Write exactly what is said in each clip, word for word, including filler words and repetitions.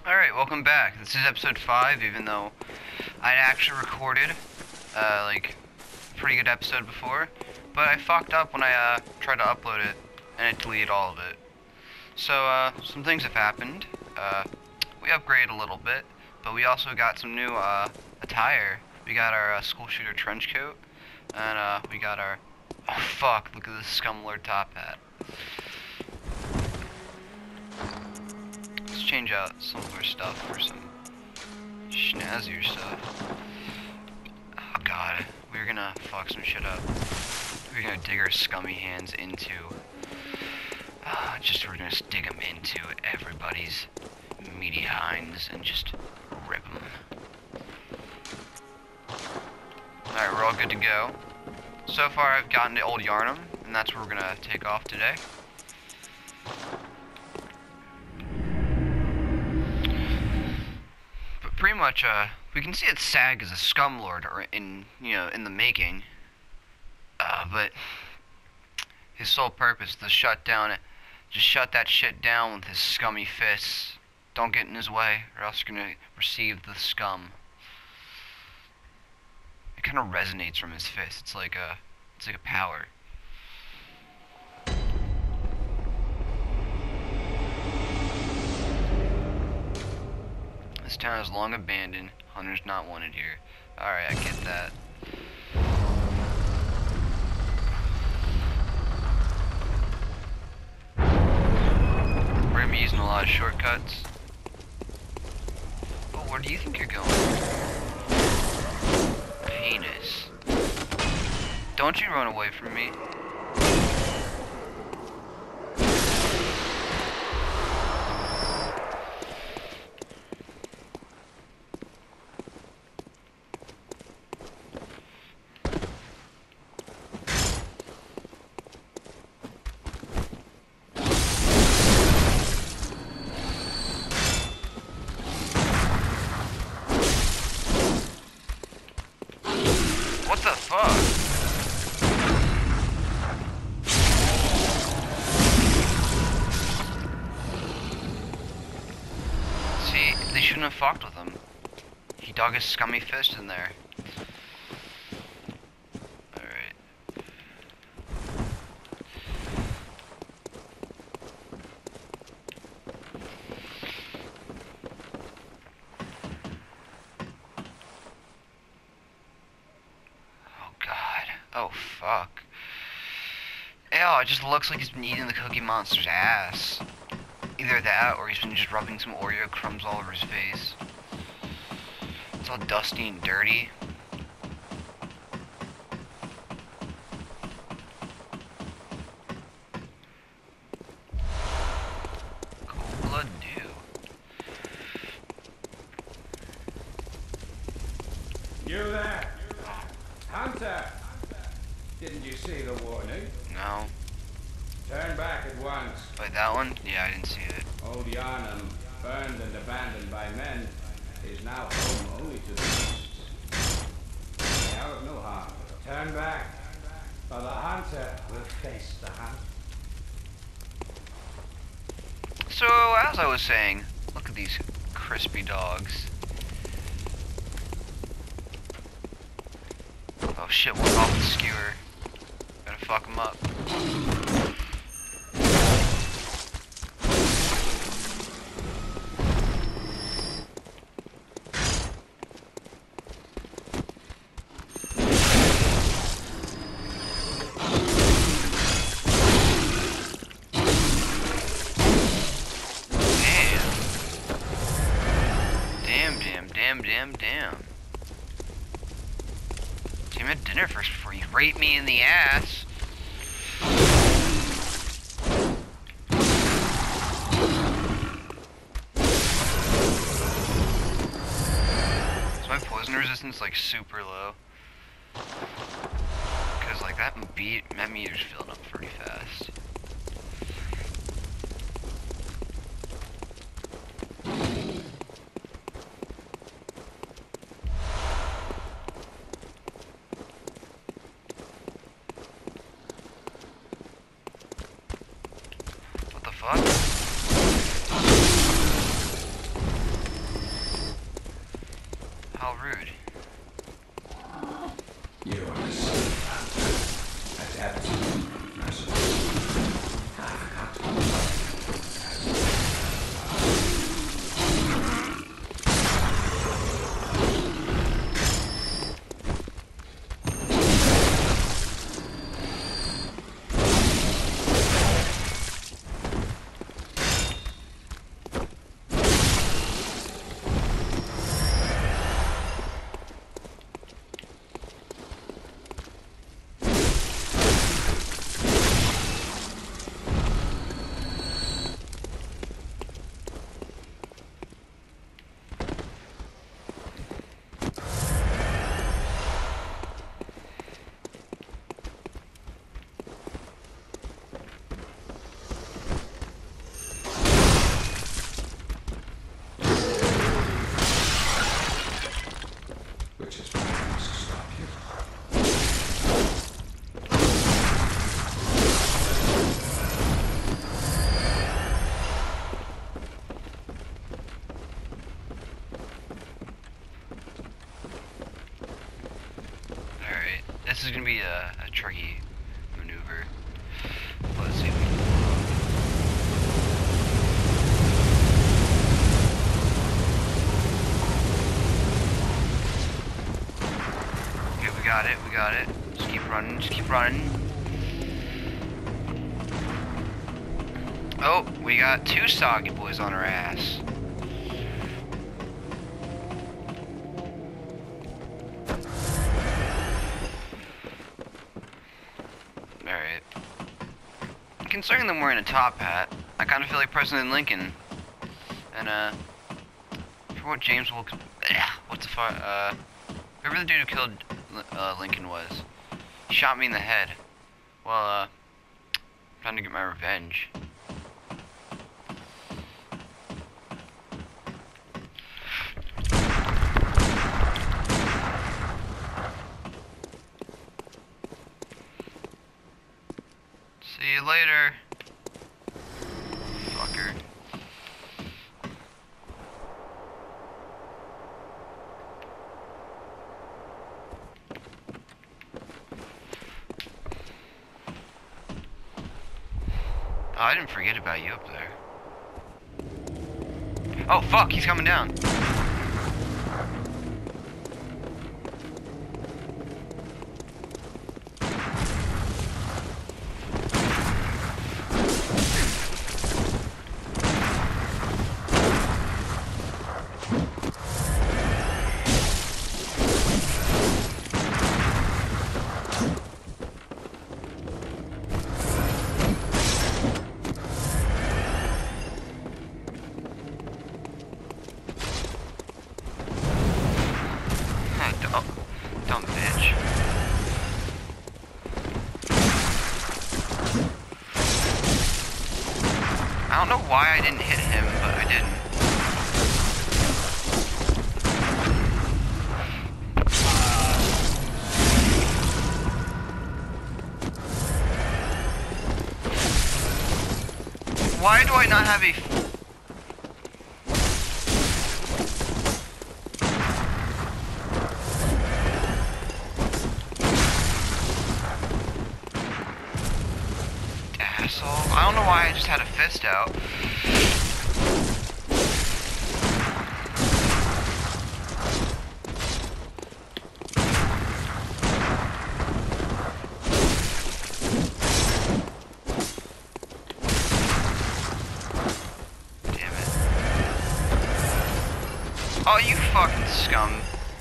Alright, welcome back. This is episode five, even though I'd actually recorded, uh, like, a pretty good episode before. But I fucked up when I, uh, tried to upload it, and it deleted all of it. So, uh, some things have happened. Uh, we upgraded a little bit, but we also got some new, uh, attire. We got our, uh, school shooter trench coat, and, uh, we got our... Oh, fuck, look at this scumlord top hat. Let's change out some of our stuff for some snazzier stuff. Oh god, we're gonna fuck some shit up. We're gonna dig our scummy hands into, uh, just we're gonna dig them into everybody's meaty hinds and just rip them. Alright, we're all good to go. So far I've gotten to old Yharnam, and that's where we're gonna take off today. Pretty much, uh, we can see that Sag is a scumlord, or in, you know, in the making. Uh, but his sole purpose is to shut down, just shut that shit down with his scummy fists. Don't get in his way, or else you're gonna receive the scum. It kind of resonates from his fist. It's like a, it's like a power. This town is long abandoned. Hunters not wanted here. Alright, I get that. We're gonna be using a lot of shortcuts. Oh, where do you think you're going? Penis. Don't you run away from me. What the fuck? See, they shouldn't have fucked with him. He dug his scummy fist in there. Alright. Oh, fuck. Ew, it just looks like he's been eating the Cookie Monster's ass. Either that, or he's been just rubbing some Oreo crumbs all over his face. It's all dusty and dirty. Cold blood dew. You there? Hunter! Didn't you see the warning? No. Turn back at once. Wait, that one? Yeah, I didn't see it. Old Yharnam, burned and abandoned by men, is now home only to the beasts. They are of no harm. Turn back, or the hunter will face the hunt. So, as I was saying, look at these crispy dogs. Oh shit, walk off the skewer. Gotta fuck him up. Damn. Damn, damn, damn, damn, damn. Came at dinner first before you rape me in the ass. Is my poison resistance like super low? Cause like that beat that meter's filling up pretty fast. fuck? this is gonna be a, a tricky maneuver. Let's see if we can okay, we got it, we got it. Just keep running, just keep running. Oh, we got two soggy boys on our ass. Alright. Considering them wearing a top hat, I kind of feel like President Lincoln. And, uh, for what James will, what the fuck, uh, whoever the dude who killed uh, Lincoln was, he shot me in the head. Well, uh, I'm trying to get my revenge. See you later, fucker. Oh, I didn't forget about you up there. Oh, fuck, he's coming down. Dumb bitch. I don't know why I didn't hit him, but I didn't. Why do I not have a... I don't know why I just had a fist out. Damn it. Oh, you fucking scum.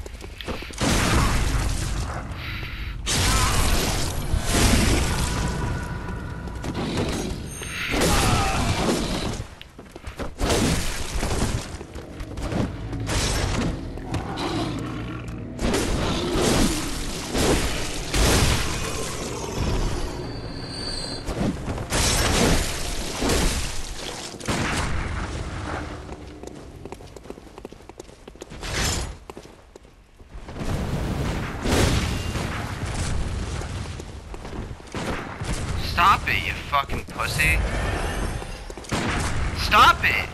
Stop it, you fucking pussy. Stop it!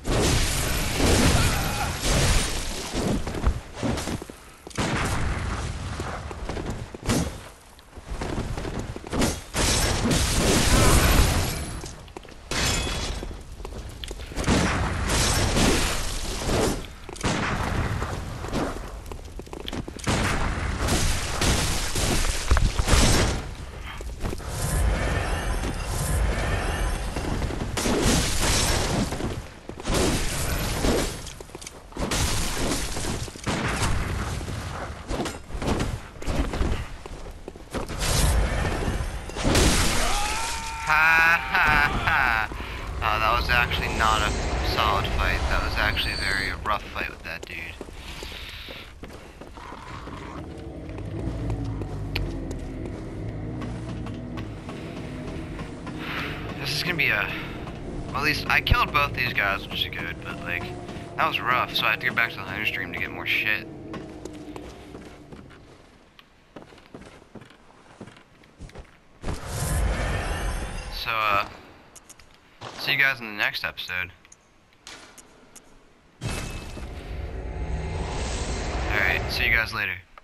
Ha ha ha. Uh, that was actually not a solid fight. That was actually a very rough fight with that dude. This is gonna be a... Well, at least I killed both these guys, which is good, but like, that was rough, so I had to get back to the hunter stream to get more shit. So, uh, see you guys in the next episode. Alright, see you guys later.